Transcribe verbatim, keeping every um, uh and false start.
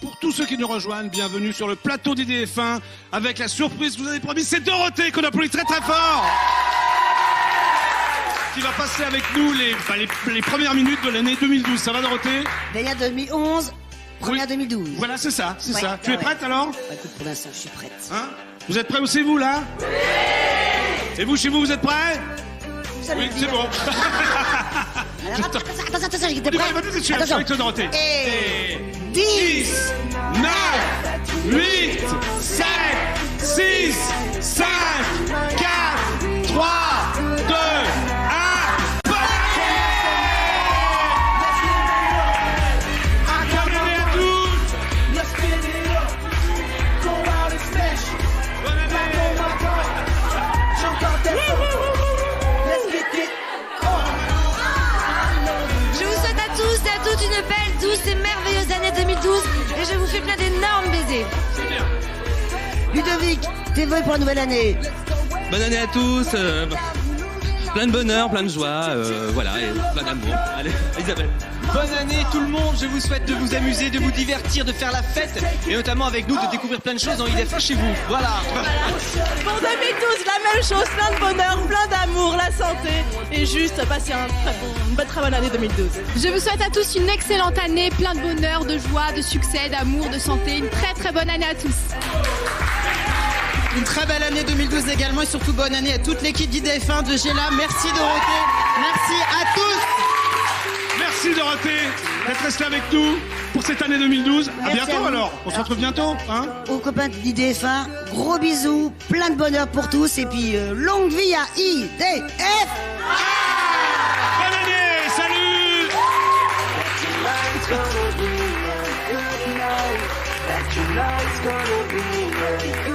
pour tous ceux qui nous rejoignent, bienvenue sur le plateau d'I D F un avec la surprise que vous avez promis, c'est Dorothée qu'on applaudit très très fort, qui va passer avec nous les, bah, les, les premières minutes de l'année deux mille douze. Ça va Dorothée? Dernière deux mille onze, première Oui. deux mille douze. Voilà, c'est ça, c'est Ouais, ça. ouais, Tu es ouais. prête alors? Bah, écoute, pour l'instant, je suis prête. Hein? Vous êtes prêts aussi vous là? Oui. Et vous chez vous, vous êtes prêts? Ça veut Oui, c'est dire- bon. Alors, attends, attention, attention, j'étais On y va, prêt. on y va tout de suite, Attention. avec toi Dorothée. Et... dix, dix, neuf, huit, sept, six, cinq, quatre, trois, deux, un. Bonne année à tous. Bonne Je vous souhaite à tous et à toutes une belle, douce et merveilleuse année deux mille douze et je vous fais plein d'énormes baisers. C'est bien. Ludovic, tes vœux pour la nouvelle année. Bonne année à tous, euh, plein de bonheur, plein de joie, euh, voilà, et plein d'amour. Allez, Isabelle. Bonne année tout le monde, je vous souhaite de vous amuser, de vous divertir, de faire la fête et notamment avec nous de découvrir plein de choses en I D F un chez vous. Voilà. Pour deux mille douze, la même chose, plein de bonheur, plein d'amour, la santé et juste passer un très bon, une bonne très bonne année deux mille douze. Je vous souhaite à tous une excellente année, plein de bonheur, de joie, de succès, d'amour, de santé. Une très très bonne année à tous. Une très belle année deux mille douze également et surtout bonne année à toute l'équipe d'I D F un de Géla. Merci Dorothée, merci à tous. Merci Dorothée d'être restée avec nous pour cette année deux mille douze. À Merci bientôt à vous. alors. On se retrouve bientôt, hein? Aux copains d'I D F un, gros bisous, plein de bonheur pour tous et puis euh, longue vie à I D F. Bonne année, salut! Tonight's gonna be a good night. Tonight's gonna be a